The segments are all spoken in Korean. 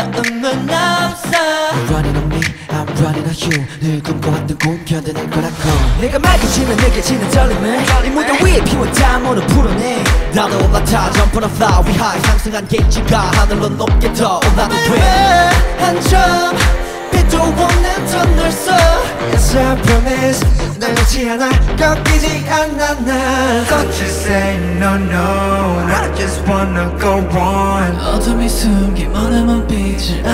두려움은 없어. I'm running on me, I'm running on you. 늘 꿈꿔왔던 꿈 견뎌낼 거라고. 내가 맑아지면 느껴지는 떨림을 이 무대 위에 피워 담으로 풀어내. 나도 올라타 jump on a fly we high. 상승한 게이지가 하늘로 높게 더 올라도 돼. 한점 빛도 없는 터널 속 Yes I promise 날 놓지 않아 꺾이지 않아 난 Don't you say no no I just wanna go on 어둠이 숨긴 머나먼 빛을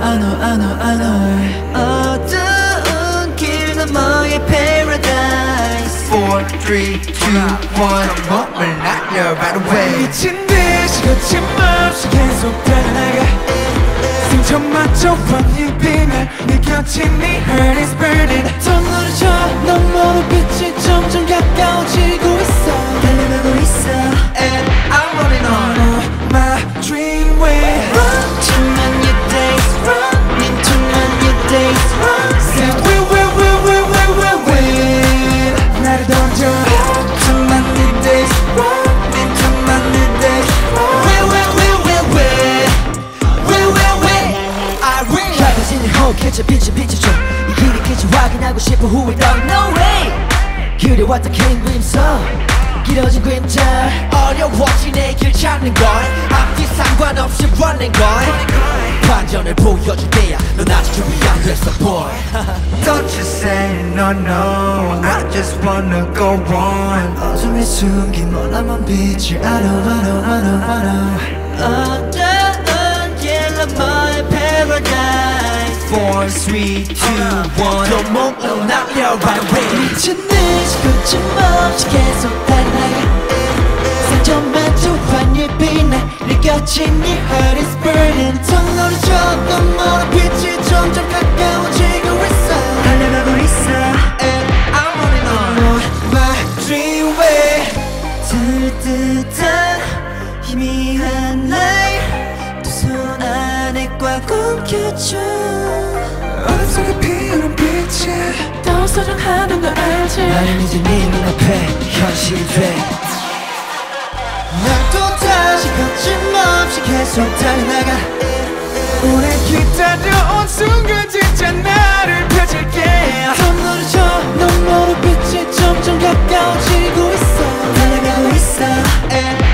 I know 어두운 길 너머의 paradise 4, 3, 2, 1 몸을 날려 right away 미친 듯이 거침없이 계속 달려나가 상처마저 완입이 날 느껴진 네 heart is burning 터널을 저 너머로 빛이 점점 가까워지고 있어. 달려가고 있어. And I'm running on my dream way Run to many days, run into many days, run. Say we win 나를 던져 to many days run into many days 밝아지는 호흡catch 빛을 비춰줘. 이 길이 끝이 확인하고 싶어 who we don't know way. 그려왔던 긴 그림서 길어진 그림자 어려워진 내 길 찾는 걸 앞뒤 상관없이 running 걸 반전을 보여줄 때야 넌 아직 준비 안 됐어 boy. Don't you say no no I just wanna go on 어둠에 숨긴 머나먼 빛을 I know 어두운 길 너머의 paradise 4, 3, 2, 1 너 몸으로 날려 right away. 미친 듯이 거침없이 계속 달려나가 상처마저 환희빛 날 느껴진 네 heart is burning 터널을 저 너머로 빛이 점점 가까워지고 있어. 달려가고 있어. And I'm running on My dream way 들듯한 희미한 날 두 손 안에 꽉 움켜줘. 어둠 속에 피어난 빛에 더 소중하단 걸 알지 나는 이제 네 눈앞에 현실이 돼. 날 또다시 거침없이 계속 달려나가 오래 기다려온 순간 진짜 나를 펼칠게 터널을 저 너머로 빛이 점점 가까워지고 있어. 달려가고 있어. And